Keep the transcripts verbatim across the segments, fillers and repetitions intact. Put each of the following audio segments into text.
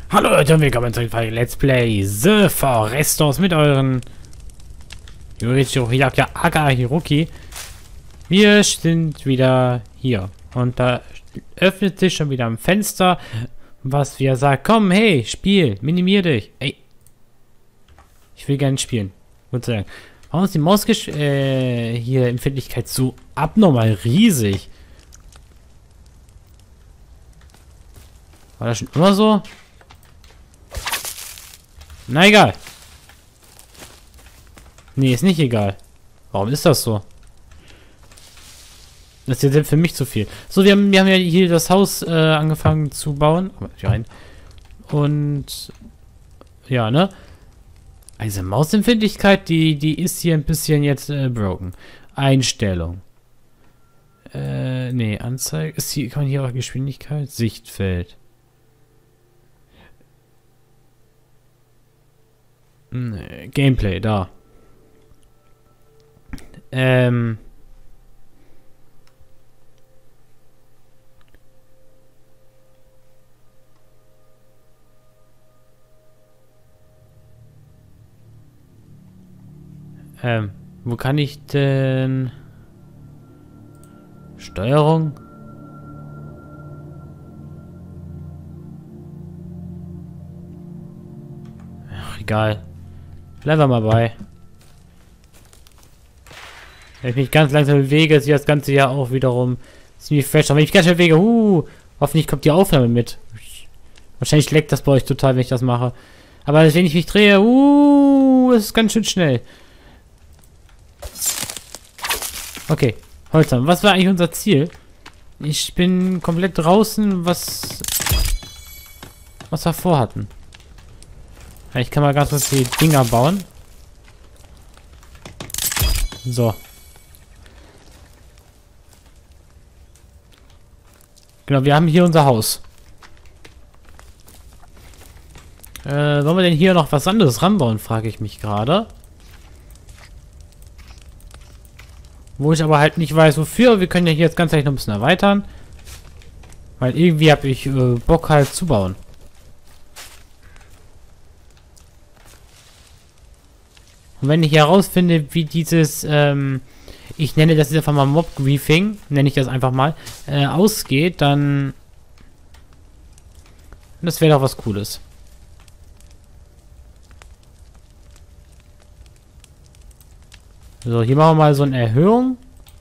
Hallo Leute und willkommen zu einem Let's Play The Forestos mit euren Yoricho Hyaka Aka Hiroki. Wir sind wieder hier und da öffnet sich schon wieder ein Fenster, was wir sagt, komm, hey, Spiel, minimier dich. Ey, ich will gerne spielen. Gut zu sagen. Warum ist die Maus äh, hier Empfindlichkeit so abnormal riesig? War das schon immer so? Na egal. Nee, ist nicht egal. Warum ist das so? Das ist jetzt für mich zu viel. So, wir haben, wir haben ja hier das Haus äh, angefangen zu bauen. Und ja, ne? Also Mausempfindlichkeit, die, die ist hier ein bisschen jetzt äh, broken. Einstellung. Äh, nee, Anzeige. Ist hier, kann man hier auch Geschwindigkeit? Sichtfeld. Nee, Gameplay, da. Ähm. Ähm, wo kann ich denn... Steuerung? Ach, egal. Bleiben wir mal bei. Wenn ich mich ganz langsam bewege, sieht das Ganze ja auch wiederum ziemlich fresh. Aber wenn ich mich ganz schnell bewege, uh, hoffentlich kommt die Aufnahme mit. Wahrscheinlich leckt das bei euch total, wenn ich das mache. Aber wenn ich mich drehe, uh, ist ganz schön schnell. Okay, Holzern. Was war eigentlich unser Ziel? Ich bin komplett draußen, was, was wir vorhatten. Ich kann mal ganz kurz die Dinger bauen. So. Genau, wir haben hier unser Haus. Äh, wollen wir denn hier noch was anderes ranbauen, frage ich mich gerade. Wo ich aber halt nicht weiß, wofür. Wir können ja hier jetzt ganz gleich noch ein bisschen erweitern. Weil irgendwie habe ich äh, Bock halt zu bauen. Und wenn ich herausfinde, wie dieses, ähm, ich nenne das jetzt einfach mal Mob-Griefing, nenne ich das einfach mal, äh, ausgeht, dann... Das wäre doch was Cooles. So, hier machen wir mal so eine Erhöhung.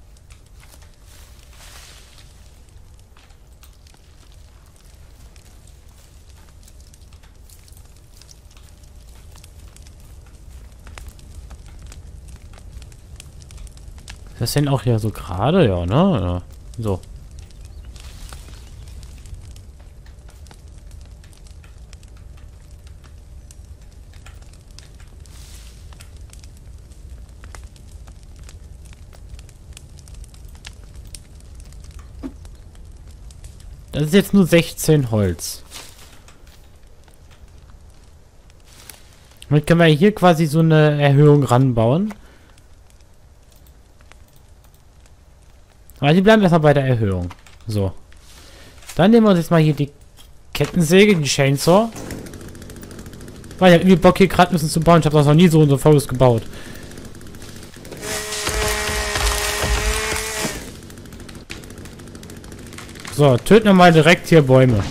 Ist das denn auch hier so gerade? Ja, ne? Ja. So. Das ist jetzt nur sechzehn Holz. Damit können wir hier quasi so eine Erhöhung ranbauen. Aber die bleiben erstmal bei der Erhöhung. So. Dann nehmen wir uns jetzt mal hier die Kettensäge, die Chainsaw. Weil ich habe irgendwie Bock hier gerade ein bisschen zu bauen. Ich habe das noch nie so und so volles gebaut. So, töten wir mal direkt hier Bäume.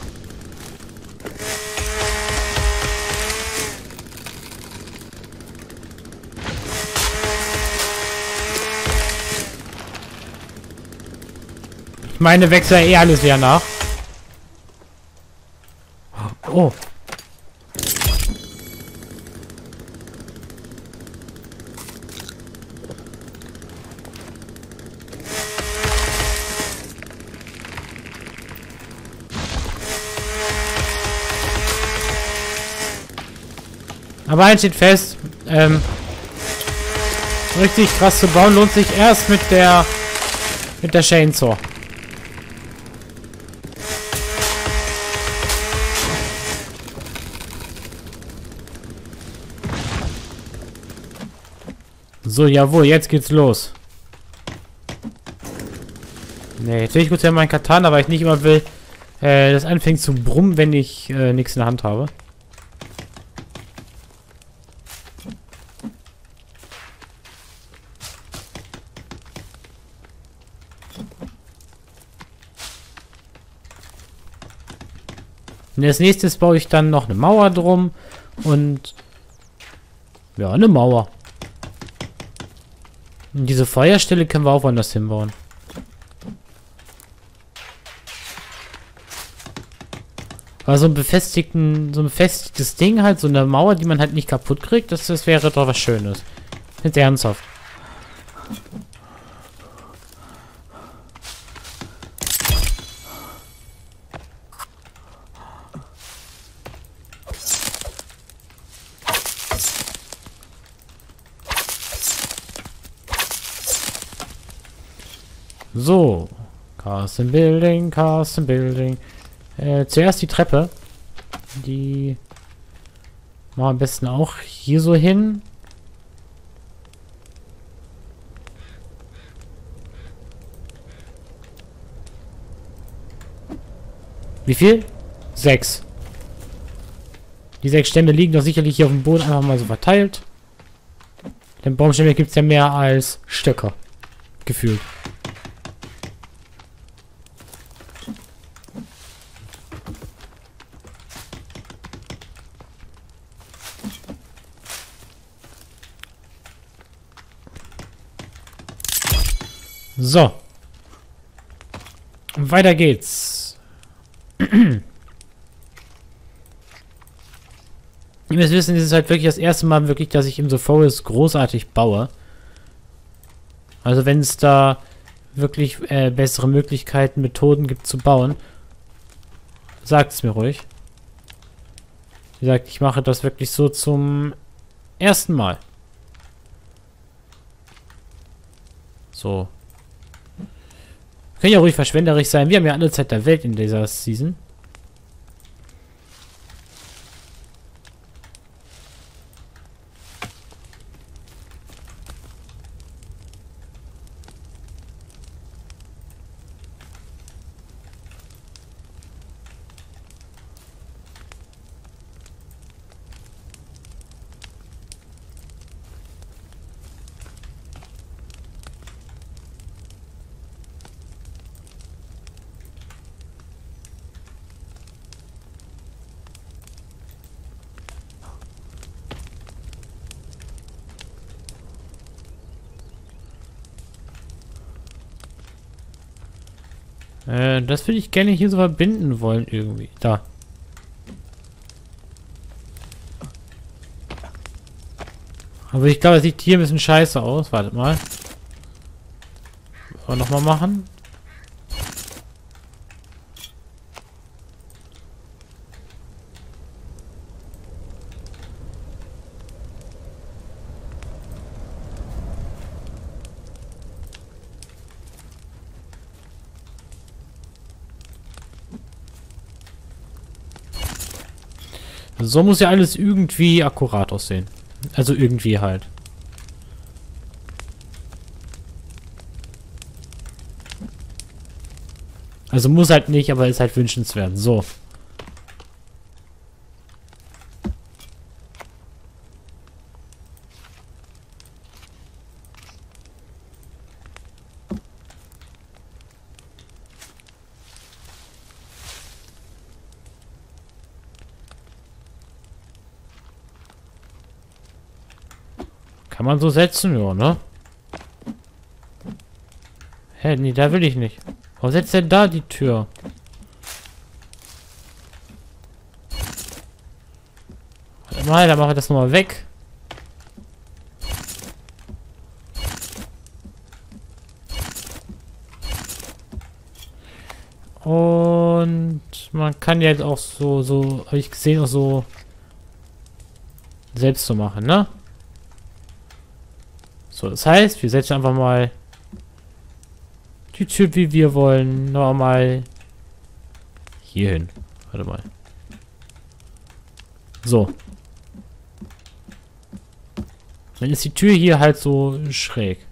Ich meine, wächst ja eh alles wieder nach. Oh. Aber eins steht fest, ähm, richtig krass zu bauen lohnt sich erst mit der mit der Chainsaw. So, jawohl, jetzt geht's los. Ne, jetzt will ich kurz ja meinen Katana, weil ich nicht immer will, Äh, das anfängt zu brummen, wenn ich äh, nichts in der Hand habe. Und als nächstes baue ich dann noch eine Mauer drum und ja, eine Mauer. Und diese Feuerstelle können wir auch woanders hinbauen. Aber so ein befestigten, so ein befestigtes Ding halt, so eine Mauer, die man halt nicht kaputt kriegt, das, das wäre doch was Schönes. Jetzt ernsthaft. So. Custom Building, Custom Building. Äh, zuerst die Treppe. Die machen wir am besten auch hier so hin. Wie viel? Sechs. Die sechs Stämme liegen doch sicherlich hier auf dem Boden einfach mal so verteilt. Denn Baumstämme gibt es ja mehr als Stöcker. Gefühlt. So. Weiter geht's. Ihr müsst wissen, das ist halt wirklich das erste Mal wirklich, dass ich im The Forest großartig baue. Also wenn es da wirklich äh, bessere Möglichkeiten, Methoden gibt zu bauen, sagt es mir ruhig. Wie gesagt, ich mache das wirklich so zum ersten Mal. So. Können ja ruhig verschwenderisch sein. Wir haben ja alle Zeit der Welt in dieser Season. Äh, das würde ich gerne hier so verbinden wollen irgendwie. Da. Aber ich glaube, es sieht hier ein bisschen scheiße aus. Wartet mal. Aber nochmal machen. So muss ja alles irgendwie akkurat aussehen. Also irgendwie halt. Also muss halt nicht, aber ist halt wünschenswert. So. Kann man so setzen, ja, ne? Hä, nee, da will ich nicht. Warum setzt denn da die Tür? Warte mal, dann machen wir das nochmal weg. Und man kann ja jetzt auch so, so, habe ich gesehen, auch so selbst so machen, ne? So, das heißt, wir setzen einfach mal die Tür, wie wir wollen, nochmal hier hin. Warte mal. So. Dann ist die Tür hier halt so schräg.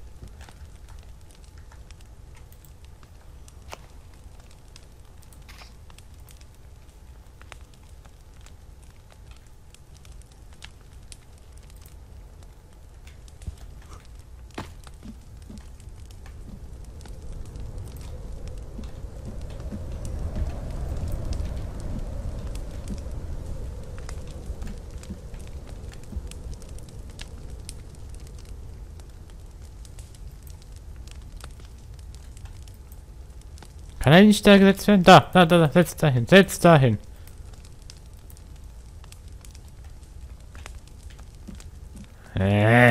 Kann er nicht da gesetzt werden? Da, da, da, da, setz da hin, setz da hin. Äh.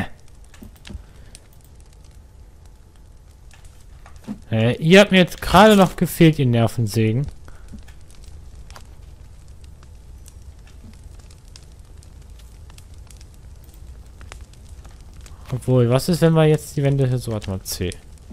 Äh, ihr habt mir jetzt gerade noch gefehlt, ihr Nervensägen. Obwohl, was ist, wenn wir jetzt die Wände hier so, warte mal, C.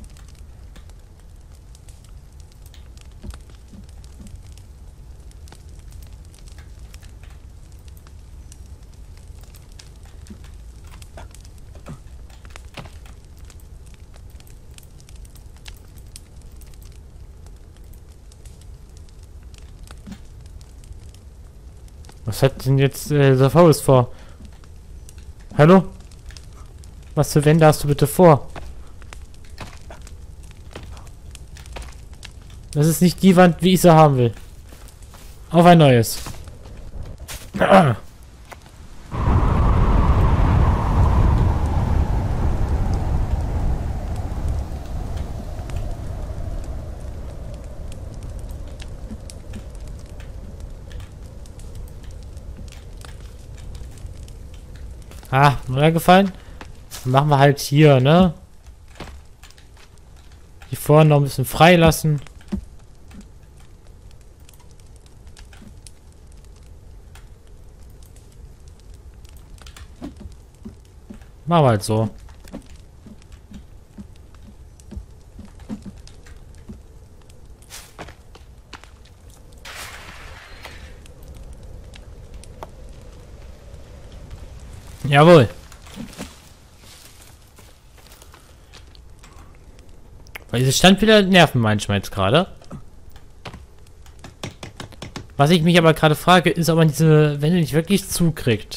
Was hat denn jetzt äh, der Faust vor? Hallo? Was für Wände hast du bitte vor? Das ist nicht die Wand, wie ich sie haben will. Auf ein neues. Ah. Ah, mir gefallen? Machen wir halt hier, ne? Hier vorne noch ein bisschen freilassen. Machen wir halt so. Jawohl. Weil diese Standbilder nerven manchmal jetzt gerade. Was ich mich aber gerade frage, ist, ob man diese Wände nicht wirklich zukriegt.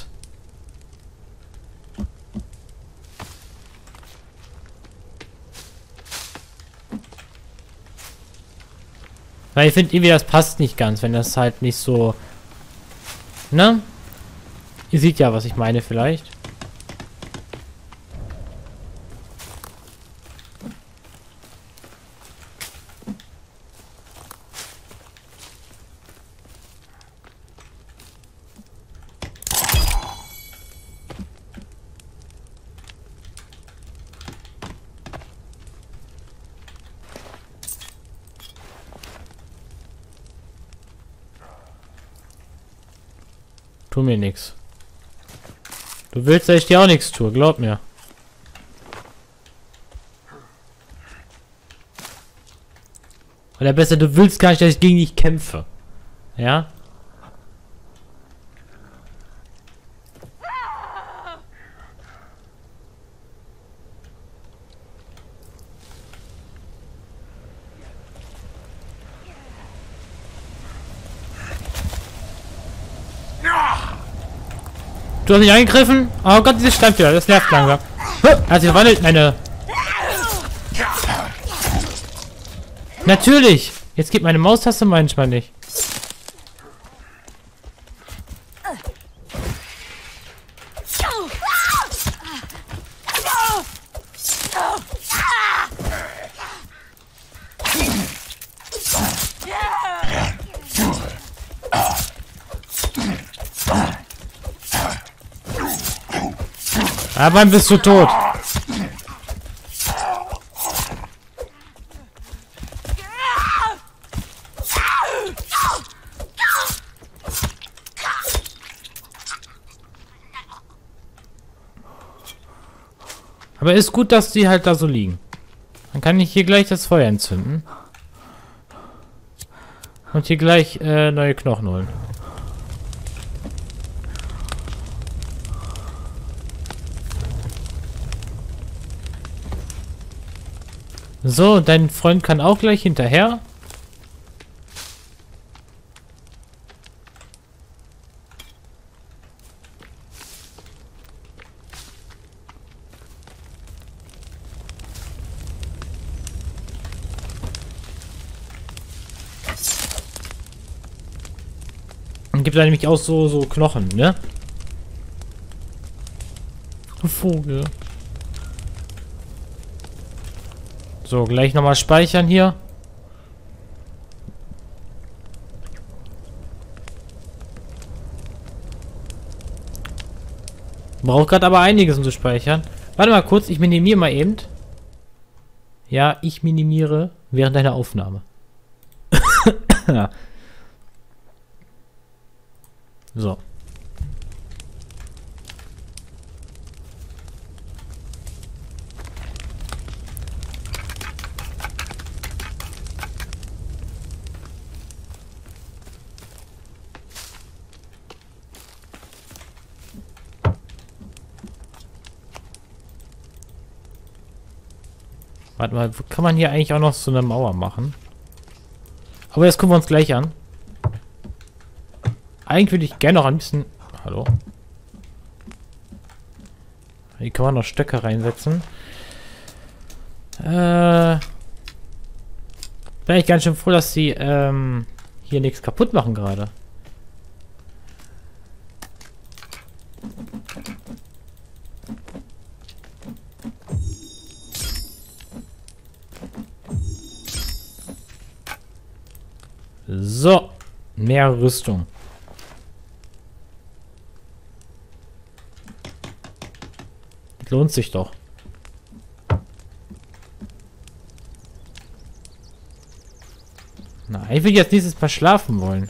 Weil ich finde irgendwie, das passt nicht ganz, wenn das halt nicht so... Ne? Ihr seht ja, was ich meine vielleicht. Tu mir nichts. Du willst, dass ich dir auch nichts tue, glaub mir. Oder besser, du willst gar nicht, dass ich gegen dich kämpfe. Ja? Du hast mich angegriffen? Oh Gott, dieses Standbild, das nervt langsam. Hat sich verwandelt, meine... Natürlich! Jetzt geht meine Maustaste manchmal nicht. Aber dann bist du tot. Aber ist gut, dass die halt da so liegen. Dann kann ich hier gleich das Feuer entzünden. Und hier gleich äh, neue Knochen holen. So, dein Freund kann auch gleich hinterher. Und gibt da nämlich auch so, so Knochen, ne? Vogel. So, gleich nochmal speichern hier. Braucht gerade aber einiges, um zu speichern. Warte mal kurz, ich minimiere mal eben. Ja, ich minimiere während deiner Aufnahme. Ja. So. Warte mal, kann man hier eigentlich auch noch so eine Mauer machen? Aber das gucken wir uns gleich an. Eigentlich würde ich gerne noch ein bisschen... Hallo? Hier kann man noch Stöcke reinsetzen. Äh... Bin ich ganz schön froh, dass sie ähm, hier nichts kaputt machen gerade. So, mehr Rüstung. Das lohnt sich doch. Na, ich will jetzt nächstes Mal schlafen wollen.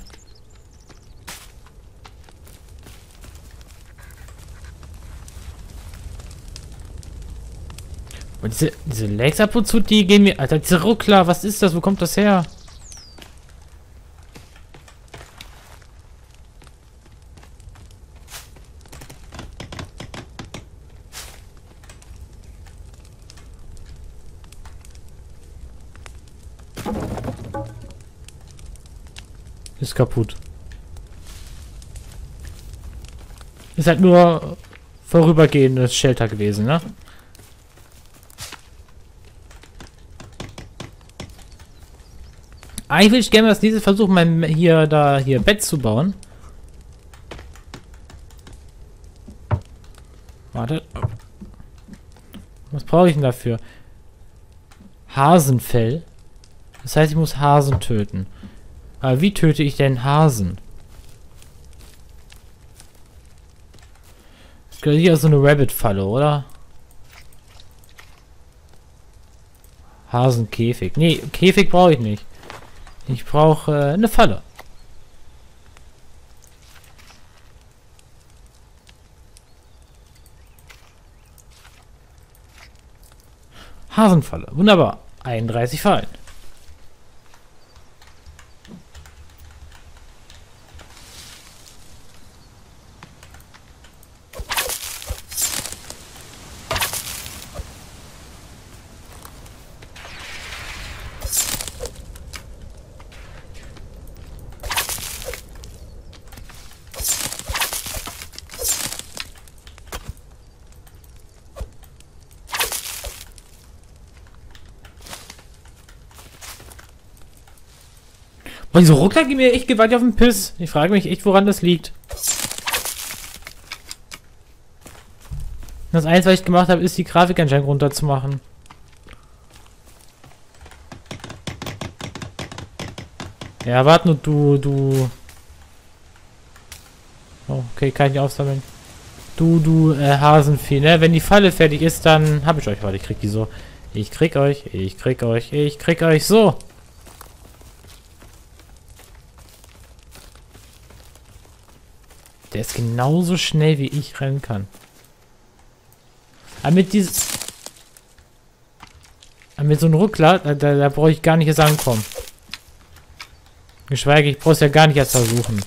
Und diese, diese Legs ab und zu, die gehen mir... Alter, diese Ruckler, was ist das? Wo kommt das her? Ist kaputt. Ist halt nur vorübergehendes Shelter gewesen, ne? Eigentlich würde ich gerne das nächste versuchen, mein hier da hier Bett zu bauen. Warte. Was brauche ich denn dafür? Hasenfell. Das heißt, ich muss Hasen töten. Aber wie töte ich denn Hasen? Das ist hier so eine Rabbit-Falle, oder? Hasenkäfig. Nee, Käfig brauche ich nicht. Ich brauche äh, eine Falle. Hasenfalle. Wunderbar. einunddreißig Fallen. Boah, diese Ruckler gehen mir echt gewaltig auf den Piss. Ich frage mich echt, woran das liegt. Das Einzige, was ich gemacht habe, ist die Grafik anscheinend runterzumachen. Ja, warte nur, du, du... Oh, okay, kann ich nicht aufsammeln. Du, du, äh, Hasenvieh, ne? Wenn die Falle fertig ist, dann habe ich euch. Warte, ich krieg die so. Ich krieg euch, ich krieg euch, ich krieg euch so. Der ist genauso schnell, wie ich rennen kann. Aber mit diesem... Aber mit so einem Ruckler, da, da, da brauche ich gar nicht erst ankommen. Geschweige, ich brauche es ja gar nicht erst versuchen.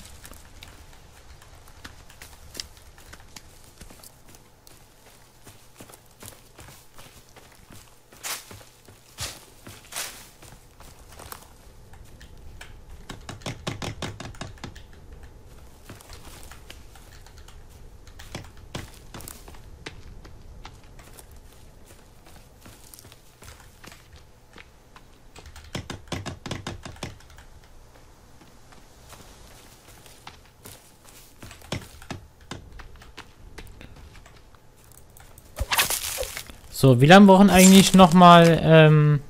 So, wie lange brauchen eigentlich nochmal, ähm...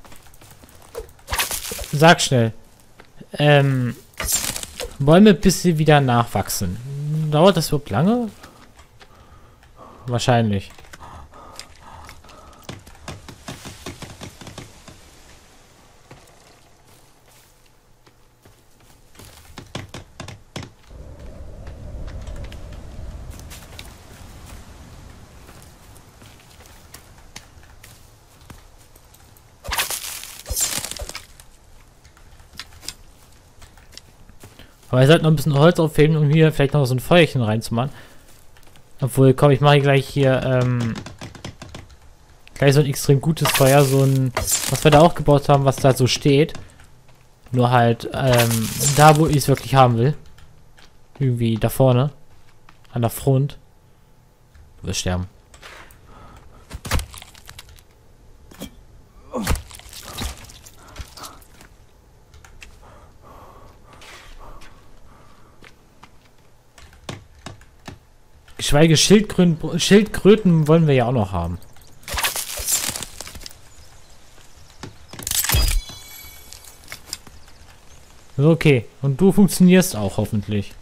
Sag schnell. Ähm... Bäume, bis sie wieder nachwachsen. Dauert das überhaupt lange? Wahrscheinlich. Aber wir sollten noch ein bisschen Holz aufheben, um hier vielleicht noch so ein Feuerchen reinzumachen. Obwohl, komm, ich mache gleich hier, ähm, gleich so ein extrem gutes Feuer, so ein, was wir da auch gebaut haben, was da so steht. Nur halt, ähm, da, wo ich es wirklich haben will. Irgendwie da vorne. An der Front. Du wirst sterben. Geschweige Schildkröten, Schildkröten wollen wir ja auch noch haben. Okay, und du funktionierst auch hoffentlich.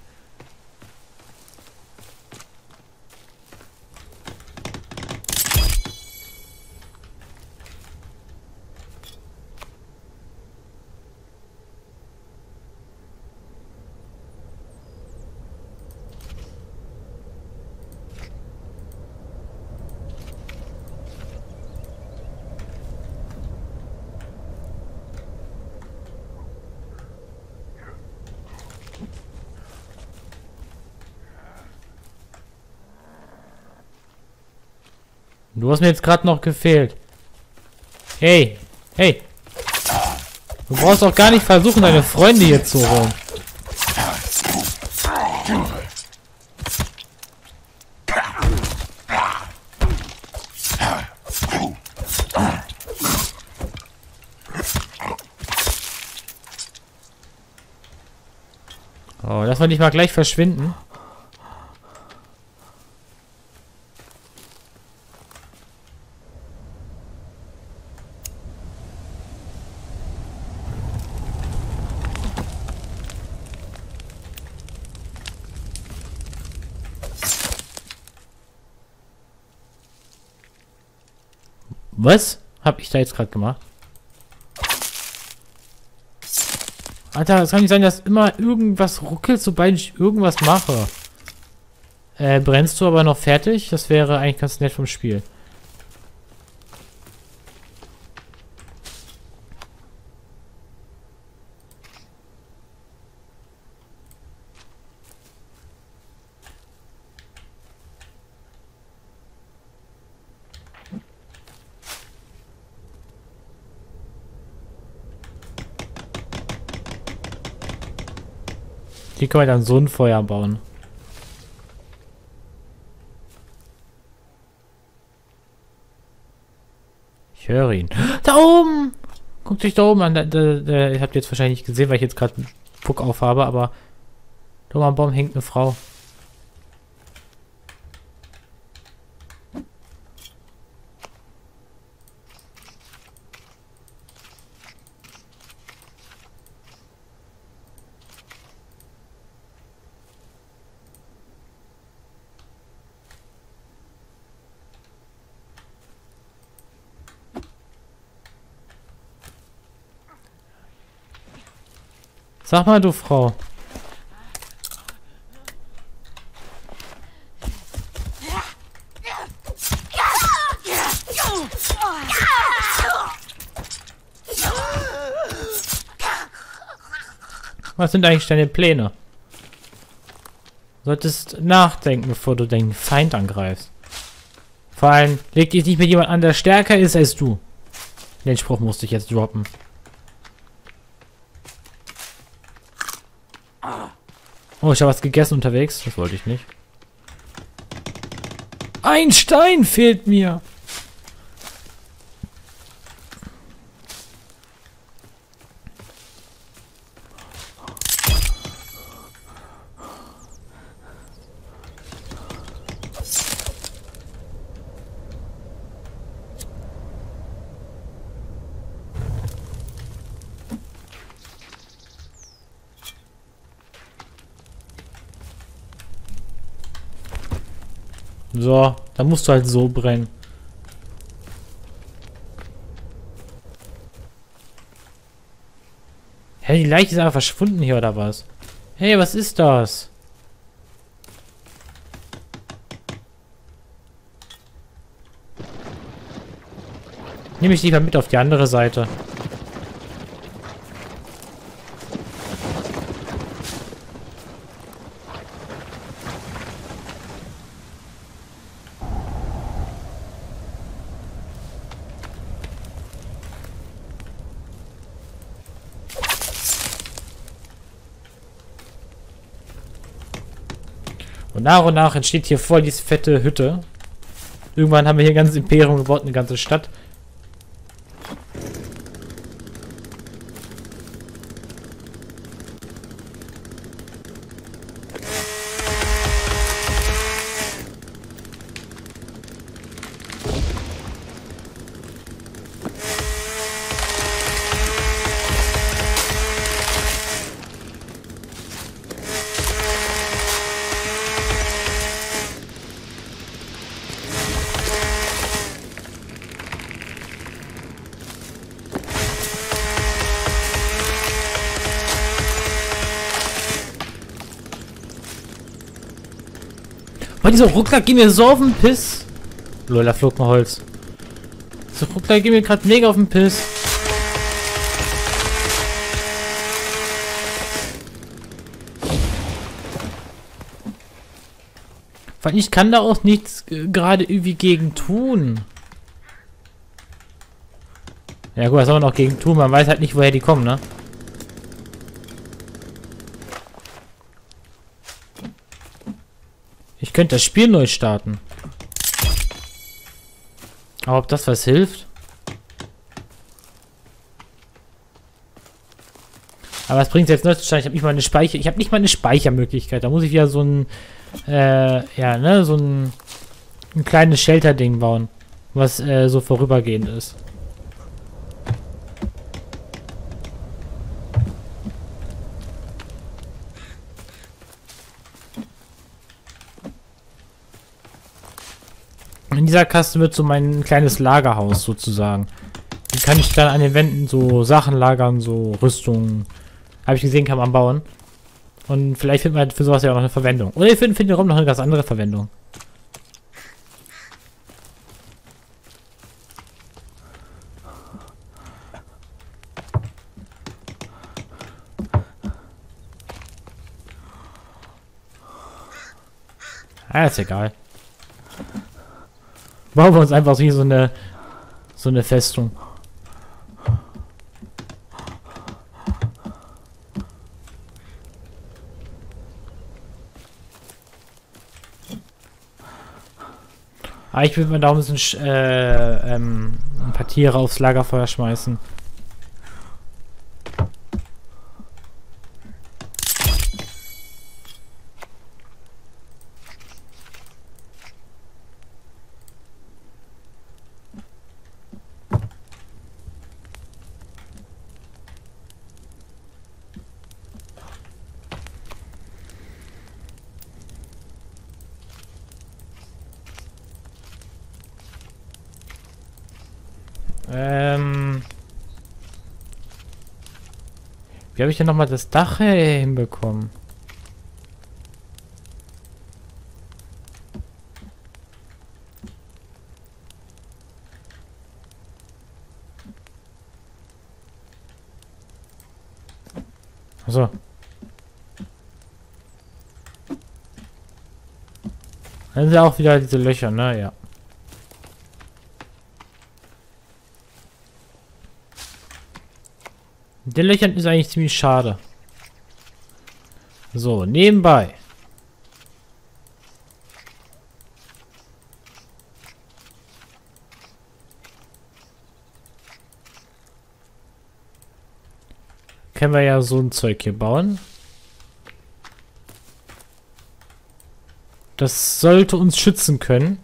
Du hast mir jetzt gerade noch gefehlt. Hey, hey. Du brauchst auch gar nicht versuchen, deine Freunde hier zu holen. Oh, lass mal nicht mal gleich verschwinden. Was hab ich da jetzt gerade gemacht? Alter, es kann nicht sein, dass immer irgendwas ruckelt, sobald ich irgendwas mache. Äh, brennst du aber noch fertig? Das wäre eigentlich ganz nett vom Spiel. Hier kann man dann so ein Feuer bauen. Ich höre ihn. Da oben! Guckt euch da oben an. Da, da, da, ihr habt jetzt wahrscheinlich nicht gesehen, weil ich jetzt gerade einen Puck aufhabe, aber da oben am Baum hängt eine Frau. Sag mal, du Frau. Was sind eigentlich deine Pläne? Du solltest nachdenken, bevor du den Feind angreifst. Vor allem, leg dich nicht mit jemand an, der stärker ist als du. Den Spruch musste ich jetzt droppen. Oh, ich habe was gegessen unterwegs. Das wollte ich nicht. Ein Stein fehlt mir. So, Da musst du halt so brennen. Hä, die Leiche ist einfach verschwunden hier, oder was? Hey, was ist das? Nehme ich lieber mit auf die andere Seite. Und nach und nach entsteht hier voll diese fette Hütte. Irgendwann haben wir hier ein ganzes Imperium gebaut, eine ganze Stadt. Weil dieser Ruckler geht mir so auf den Piss. Lol, da flog mal Holz. Dieser Ruckler geht mir gerade mega auf den Piss. Weil ich kann da auch nichts äh, gerade irgendwie gegen tun. Ja gut, was soll man noch gegen tun? Man weiß halt nicht, woher die kommen, ne? Ich könnte das Spiel neu starten. Aber ob das was hilft? Aber was bringt es jetzt neu zu starten? Ich habe nicht mal eine Speicher. Ich habe nicht mal eine Speichermöglichkeit. Da muss ich wieder so ein, äh, ja, ne, so ein, ein kleines Shelter-Ding bauen, was äh, so vorübergehend ist. In dieser Kaste wird so mein kleines Lagerhaus sozusagen. Hier kann ich dann an den Wänden so Sachen lagern, so Rüstungen. Habe ich gesehen, kann man bauen. Und vielleicht findet man für sowas ja auch noch eine Verwendung. Oder ich finde find den Raum noch eine ganz andere Verwendung. Ah, ist egal. Bauen wir uns einfach so hier so eine so eine Festung. Ah, ich würde mal da ein bisschen äh, ähm, ein paar Tiere aufs Lagerfeuer schmeißen. Ähm. Wie habe ich denn nochmal das Dach äh, hinbekommen? Achso. Dann sind ja auch wieder diese Löcher, ne? Ja. Den Löchern ist eigentlich ziemlich schade. So, nebenbei. Können wir ja so ein Zeug hier bauen. Das sollte uns schützen können.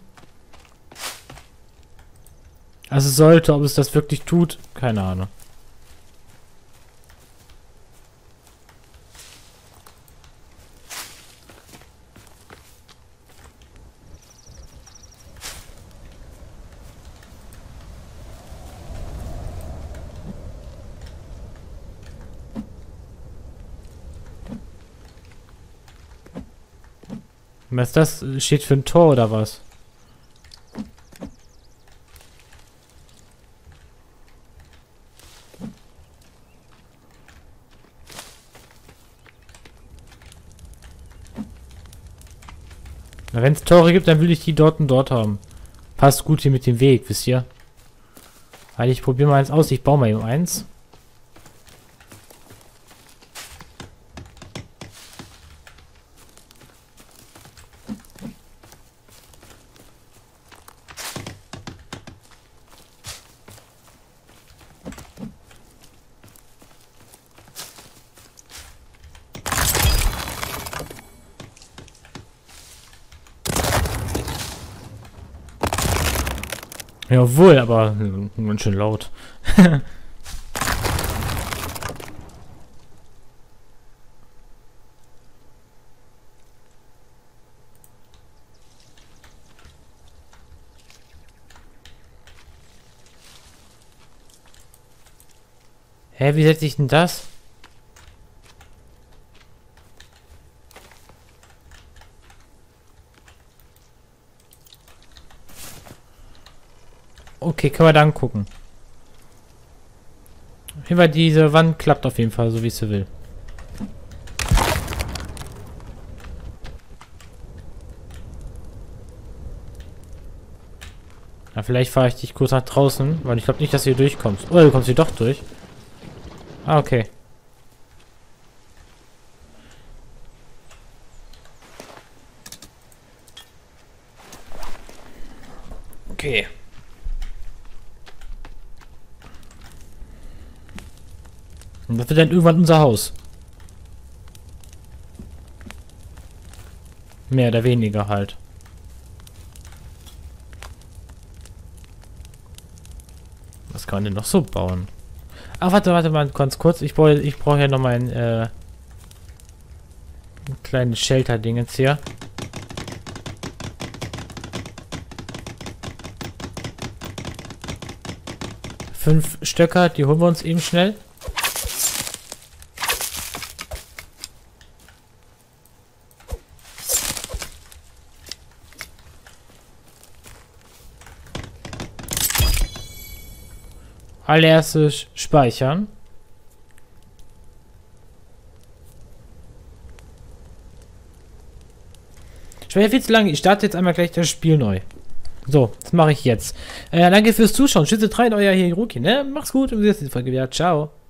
Also sollte, ob es das wirklich tut, keine Ahnung. Was das steht für ein Tor oder was? Na, wenn es Tore gibt, dann will ich die dort und dort haben. Passt gut hier mit dem Weg, wisst ihr? Weil ich probiere mal eins aus. Ich baue mal eben eins. Jawohl, aber ganz schön laut. Hä, wie setze ich denn das? Okay, können wir dann gucken. Hier war diese Wand klappt auf jeden Fall, so wie es sie will. Na, vielleicht fahre ich dich kurz nach draußen, weil ich glaube nicht, dass du hier durchkommst. Oh, du kommst hier doch durch. Ah, okay. Okay. Und das wird dann irgendwann unser Haus. Mehr oder weniger halt. Was kann man denn noch so bauen? Ach, warte, warte mal ganz kurz. Ich brauche ich brauche ja noch mal ein, äh, ein kleines Shelter-Ding jetzt hier. Fünf Stöcker, die holen wir uns eben schnell. Allererstes speichern. Ich war viel zu lange. Ich starte jetzt einmal gleich das Spiel neu. So, das mache ich jetzt. Äh, danke fürs Zuschauen. Schütze drei, euer Hiroki, ne? Macht's gut und wir sehen uns in der Folge wieder. Ciao.